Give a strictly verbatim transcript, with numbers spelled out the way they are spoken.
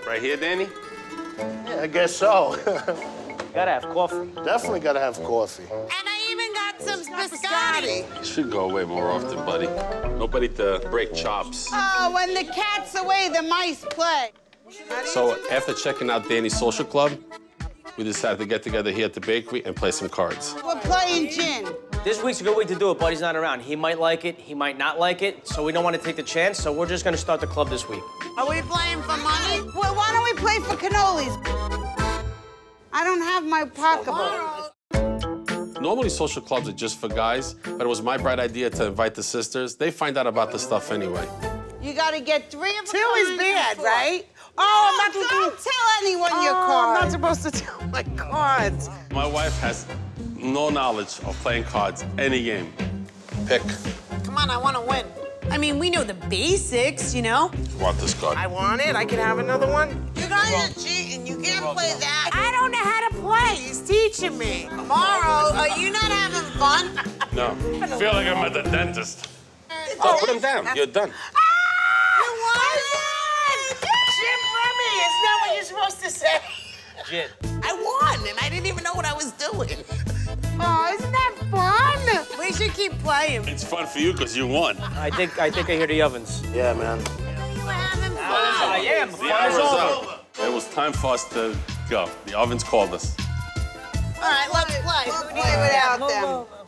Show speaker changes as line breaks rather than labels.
Right here, Danny?
Yeah, I guess so.
Gotta have coffee.
Definitely gotta have coffee.
And I even got some biscotti.
You should go away more often, buddy. Nobody to break chops.
Oh, when the cat's away, the mice play.
So after checking out Danny's social club, we decided to get together here at the bakery and play some cards.
We're playing gin.
This week's a good week to do it. Buddy's not around. He might like it, he might not like it, so we don't want to take the chance, so we're just gonna start the club this week.
Are we playing for money? Well, why don't we play for cannolis? I don't have my pocketbook.
Normally social clubs are just for guys, but it was my bright idea to invite the sisters. They find out about the stuff anyway.
You gotta get three of them.
Two is bad, right?
Oh, I'm not oh, don't tell anyone
oh,
your cards.
I'm not supposed to tell my cards.
My wife has no knowledge of playing cards, any game. Pick.
Come on, I want to win.
I mean, we know the basics, you know?
You want this card?
I want it. I can have another one.
You guys are cheating. You can't play that.
I don't know how to play. He's teaching me.
Tomorrow, are you not having fun?
No. I feel like I'm at the dentist. Oh, put him down. You're done.
You won it!
Jim Remy, isn't that what you're supposed to say?
Gin.
I won, and I didn't even know what I was doing.
Oh, isn't that fun?
We should keep playing.
It's fun for you because you won.
I think I think I hear the ovens.
Yeah, man.
You were having fun.
I am.
The
Fun
hour
is
is
over.
up. It was time for us to go. The ovens called us.
All right, let's play. We'll play without them.